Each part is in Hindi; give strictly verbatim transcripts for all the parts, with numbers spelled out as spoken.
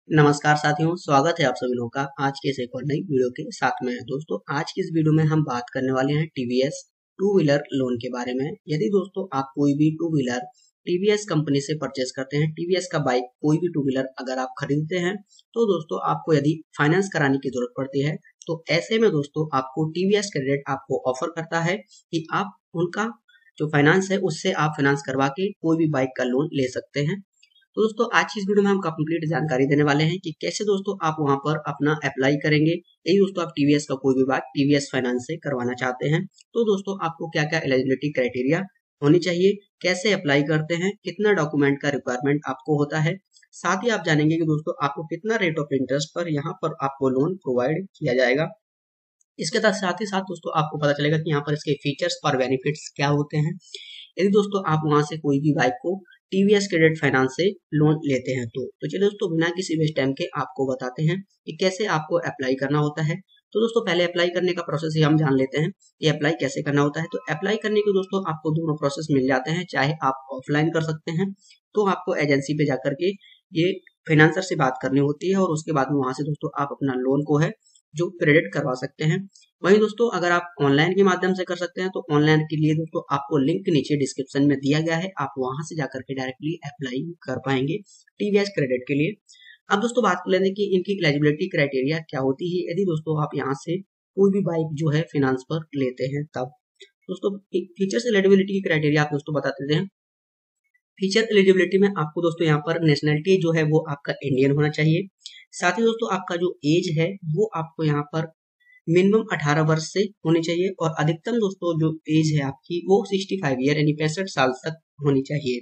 नमस्कार साथियों, स्वागत है आप सभी लोगों का आज के इस एक और नई वीडियो के साथ में। दोस्तों, आज की इस वीडियो में हम बात करने वाले हैं टीवीएस टू व्हीलर लोन के बारे में। यदि दोस्तों आप कोई भी टू व्हीलर टीवीएस कंपनी से परचेस करते हैं, टीवीएस का बाइक कोई भी टू व्हीलर अगर आप खरीदते हैं, तो दोस्तों आपको यदि फाइनेंस कराने की जरूरत पड़ती है, तो ऐसे में दोस्तों आपको टीवीएस क्रेडिट आपको ऑफर करता है कि आप उनका जो फाइनेंस है उससे आप फाइनेंस करवा के कोई भी बाइक का लोन ले सकते हैं। तो दोस्तों आज की इस वीडियो में हम कंप्लीट जानकारी देने वाले हैं कि कैसे दोस्तों आप वहां पर अपना अप्लाई करेंगे। यही दोस्तों आप टीवीएस का कोई भी बात टीवीएस फाइनेंस से करवाना चाहते हैं, तो दोस्तों आपको क्या क्या एलिजिबिलिटी क्राइटेरिया होनी चाहिए, कैसे अप्लाई करते हैं, कितना डॉक्यूमेंट का रिक्वायरमेंट आपको होता है, साथ ही आप जानेंगे कि दोस्तों आपको कितना रेट ऑफ इंटरेस्ट पर यहाँ पर आपको लोन प्रोवाइड किया जाएगा। इसके साथ ही साथ दोस्तों आपको पता चलेगा कि यहाँ पर इसके फीचर्स और बेनिफिट्स क्या होते हैं यदि दोस्तों आप वहां से कोई भी बाइक को टीवीएस क्रेडिट फाइनेंस से लोन लेते हैं। तो तो चलिए दोस्तों बिना किसी वेस्ट टाइम के आपको बताते हैं कि कैसे आपको अप्लाई करना होता है। तो दोस्तों पहले अप्लाई करने का प्रोसेस ही हम जान लेते हैं कि अप्लाई कैसे करना होता है। तो अप्लाई करने के दोस्तों आपको दोनों प्रोसेस मिल जाते हैं, चाहे आप ऑफलाइन कर सकते हैं, तो आपको एजेंसी पे जाकर के ये फाइनेंसर से बात करनी होती है और उसके बाद में वहां से दोस्तों आप अपना लोन को है जो क्रेडिट करवा सकते हैं। वहीं दोस्तों अगर आप ऑनलाइन के माध्यम से कर सकते हैं, तो ऑनलाइन के लिए दोस्तों आपको लिंक नीचे डिस्क्रिप्शन में दिया गया है, आप वहां से जाकर के डायरेक्टली अप्लाई कर पाएंगे टीवीएस क्रेडिट के लिए। अब दोस्तों बात कर लेते हैं कि इनकी एलिजिबिलिटी क्राइटेरिया क्या होती है यदि दोस्तों आप यहाँ से कोई भी बाइक जो है फाइनेंस पर लेते हैं। तब दोस्तों फीचर्स एलिजिबिलिटी की क्राइटेरिया आप दोस्तों बता देते हैं। फीचर एलिजिबिलिटी में आपको दोस्तों यहाँ पर नेशनलिटी जो है वो आपका इंडियन होना चाहिए। साथ ही दोस्तों आपका जो एज है वो आपको यहाँ पर मिनिमम अठारह वर्ष से होनी चाहिए और अधिकतम दोस्तों जो एज है आपकी वो पैंसठ ईयर यानी पैंसठ साल तक होनी चाहिए।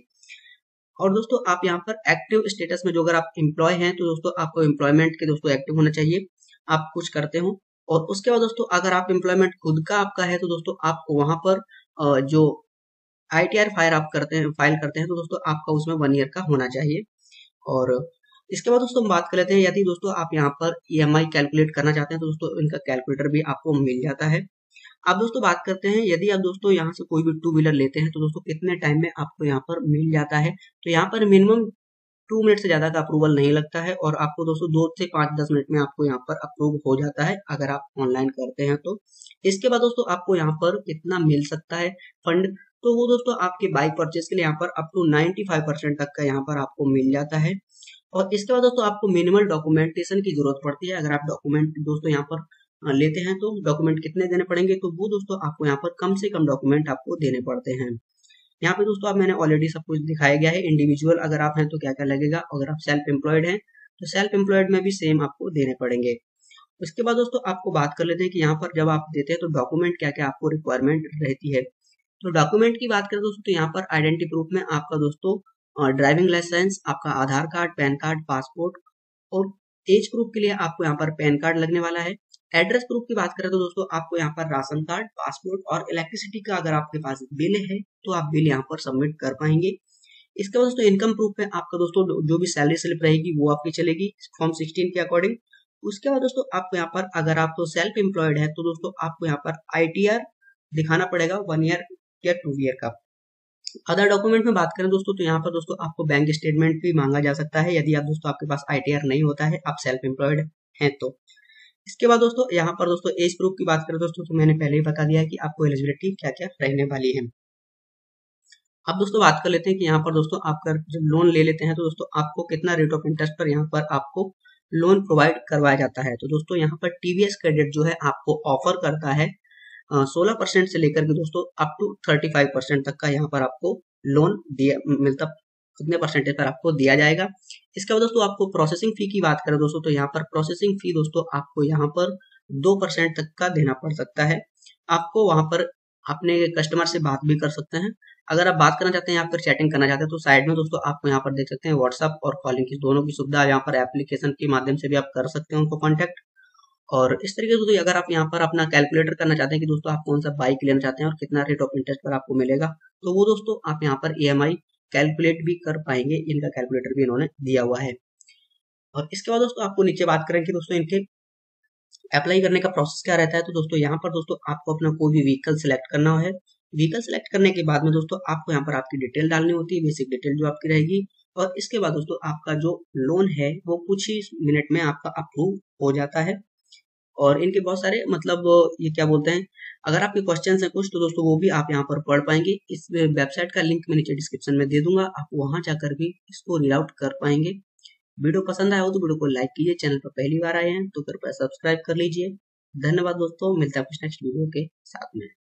और दोस्तों आप यहाँ पर एक्टिव स्टेटस में जो अगर आप एम्प्लॉय हैं तो दोस्तों आपको एम्प्लॉयमेंट के दोस्तों एक्टिव होना चाहिए, आप कुछ करते हो। और उसके बाद दोस्तों अगर आप एम्प्लॉयमेंट खुद का आपका है तो दोस्तों आपको वहां पर जो आईटीआर फाइल आप करते हैं फाइल करते हैं तो दोस्तों आपका उसमें वन ईयर का होना चाहिए। और इसके बाद दोस्तों हम बात कर लेते हैं यदि दोस्तों आप यहाँ पर ईएमआई कैलकुलेट करना चाहते हैं तो दोस्तों इनका कैलकुलेटर भी आपको मिल जाता है। अब दोस्तों बात करते हैं यदि आप दोस्तों यहाँ से कोई भी टू व्हीलर लेते हैं तो दोस्तों कितने टाइम में आपको यहाँ पर मिल जाता है। तो यहाँ पर मिनिमम टू मिनट से ज्यादा का अप्रूवल नहीं लगता है और आपको दोस्तों दो से पांच दस मिनट में आपको यहाँ पर अप्रूव हो जाता है अगर आप ऑनलाइन करते हैं तो। इसके बाद दोस्तों आपको यहाँ पर कितना मिल सकता है फंड, तो वो दोस्तों आपके बाइक परचेज के लिए यहाँ पर अप टू पचानवे परसेंट तक का यहाँ पर आपको मिल जाता है। और इसके बाद दोस्तों आपको मिनिमल डॉक्यूमेंटेशन की जरूरत पड़ती है। अगर आप डॉक्यूमेंट दोस्तों यहाँ पर लेते हैं तो डॉक्यूमेंट कितने देने पड़ेंगे, तो वो दोस्तों आपको यहाँ पर कम से कम डॉक्यूमेंट आपको देने पड़ते हैं। यहाँ पे दोस्तों आप मैंने ऑलरेडी सब कुछ दिखाया गया है। इंडिविजुअल अगर आप हैं तो क्या क्या लगेगा, अगर आप सेल्फ एम्प्लॉयड हैं तो सेल्फ एम्प्लॉयड में भी सेम आपको देने पड़ेंगे। उसके बाद दोस्तों आपको बात कर लेते हैं कि यहाँ पर जब आप देते हैं तो डॉक्यूमेंट क्या क्या आपको रिक्वायरमेंट रहती है। तो डॉक्यूमेंट की बात करें दोस्तों तो यहाँ पर आइडेंटिटी प्रूफ में आपका दोस्तों ड्राइविंग लाइसेंस, आपका Aadhaar card, PAN card, passport और एज प्रूफ के लिए आपको यहाँ पर पैन कार्ड लगने वाला है। एड्रेस प्रूफ की बात करें तो दोस्तों आपको यहाँ पर राशन कार्ड, पासपोर्ट और इलेक्ट्रिसिटी का अगर आपके पास बिल है तो आप बिल यहाँ पर सबमिट कर पाएंगे। इसके बाद दोस्तों इनकम प्रूफ में आपका दोस्तों जो भी सैलरी स्लिप रहेगी वो आपकी चलेगी फॉर्म सिक्सटीन के अकॉर्डिंग। उसके बाद दोस्तों आपको यहाँ पर अगर आप तो सेल्फ एम्प्लॉयड है तो दोस्तों आपको यहाँ पर आईटीआर दिखाना पड़ेगा वन ईयर या टू ईयर का। अदर डॉक्यूमेंट में बात करें दोस्तों तो यहाँ पर दोस्तों आपको बैंक स्टेटमेंट भी मांगा जा सकता है यदि आप दोस्तों आपके पास आईटीआर नहीं होता है, आप सेल्फ एम्प्लॉयड हैं तो। इसके बाद दोस्तों यहाँ पर दोस्तों एज प्रूफ की बात करें दोस्तों तो मैंने पहले ही बता दिया है कि आपको एलिजिबिलिटी क्या क्या रहने वाली है। अब दोस्तों बात कर लेते हैं कि यहाँ पर दोस्तों आप जब लोन ले लेते हैं तो दोस्तों आपको कितना रेट ऑफ इंटरेस्ट पर यहाँ पर आपको लोन प्रोवाइड करवाया जाता है। तो दोस्तों यहाँ पर टीवीएस क्रेडिट जो है आपको ऑफर करता है सोलह परसेंट से लेकर के दोस्तों up to thirty five percent तक का यहाँ पर आपको लोन दिया मिलता कितने परसेंटेज पर आपको दिया जाएगा। इसके बाद दोस्तों आपको प्रोसेसिंग फी की बात करें दोस्तों तो यहाँ पर प्रोसेसिंग फी दोस्तों आपको यहाँ पर दो परसेंट तक का देना पड़ सकता है। आपको वहां पर अपने कस्टमर से बात भी कर सकते हैं। अगर आप बात करना चाहते हैं या फिर चैटिंग करना चाहते हैं तो साइड में दोस्तों आपको यहाँ पर देख सकते हैं व्हाट्सएप और कॉलिंग की दोनों की सुविधा यहाँ पर एप्लीकेशन के माध्यम से भी आप कर सकते हैं उनको कॉन्टेक्ट। और इस तरीके से दोस्तों अगर आप यहाँ पर अपना कैलकुलेटर करना चाहते हैं कि दोस्तों आप कौन सा बाइक लेना चाहते हैं और कितना रेट ऑफ इंटरेस्ट पर आपको मिलेगा, तो वो दोस्तों आप यहाँ पर ईएमआई कैलकुलेट भी कर पाएंगे। इनका कैलकुलेटर भी इन्होंने दिया हुआ है। और इसके बाद दोस्तों आपको नीचे बात करें कि दोस्तों इनके अप्लाई करने का प्रोसेस क्या रहता है। तो दोस्तों यहाँ पर दोस्तों आपको अपना कोई भी व्हीकल सिलेक्ट करना है। व्हीकल सिलेक्ट करने के बाद में दोस्तों आपको यहाँ पर आपकी डिटेल डालनी होती है, बेसिक डिटेल जो आपकी रहेगी। और इसके बाद दोस्तों आपका जो लोन है वो कुछ ही मिनट में आपका अप्रूव हो जाता है। और इनके बहुत सारे मतलब ये क्या बोलते हैं, अगर आपके क्वेश्चंस हैं कुछ तो दोस्तों वो भी आप यहाँ पर पढ़ पाएंगे। इस वेबसाइट का लिंक मैं नीचे डिस्क्रिप्शन में दे दूंगा, आप वहां जाकर भी इसको रीड आउट कर पाएंगे। वीडियो पसंद आया हो तो वीडियो को लाइक कीजिए, चैनल पर पहली बार आए हैं तो कृपया सब्सक्राइब कर लीजिए। धन्यवाद दोस्तों, मिलता है कुछ नेक्स्ट वीडियो के साथ में।